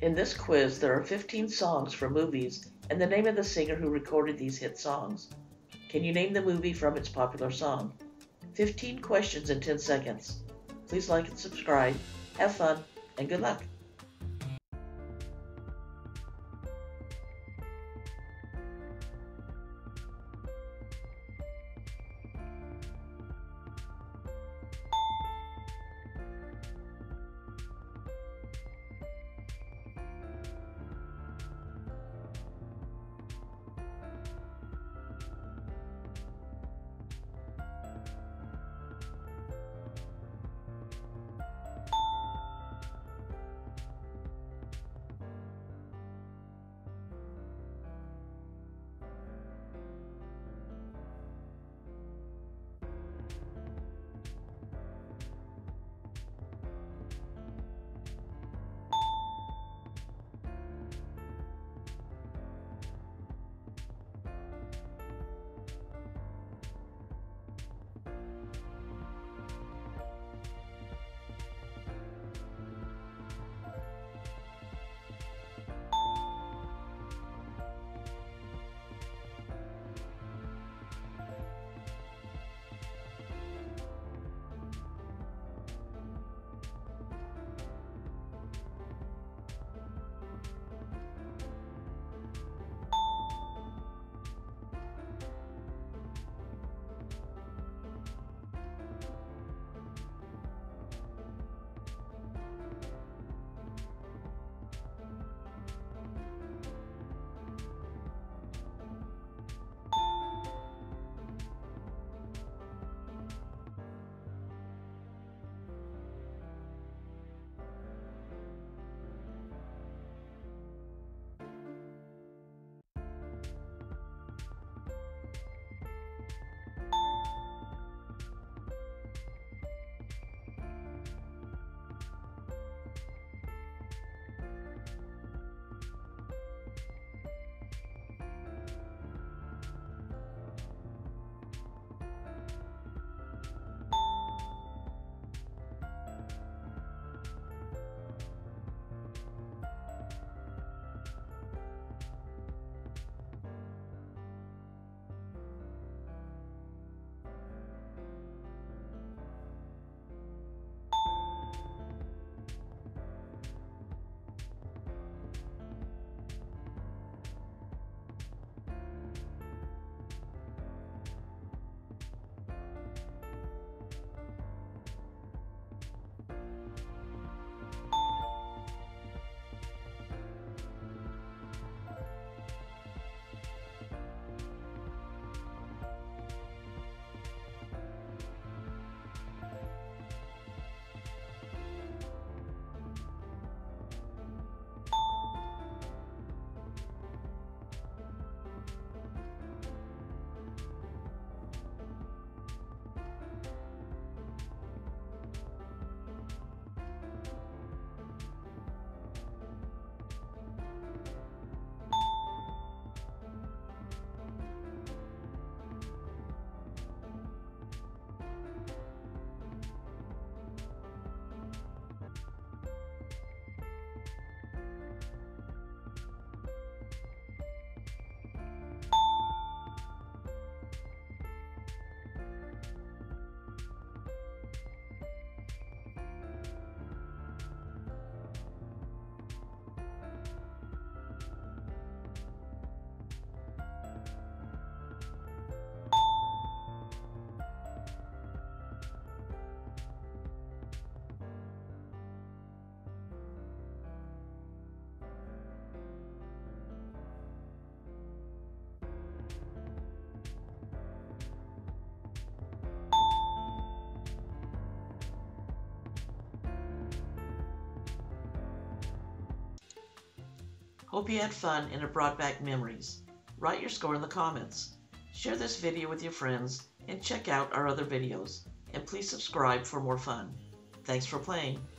In this quiz, there are 15 songs from movies and the name of the singer who recorded these hit songs. Can you name the movie from its popular song? 15 questions in 10 seconds. Please like and subscribe. Have fun, and good luck. Hope you had fun and it brought back memories. Write your score in the comments. Share this video with your friends and check out our other videos. And please subscribe for more fun. Thanks for playing.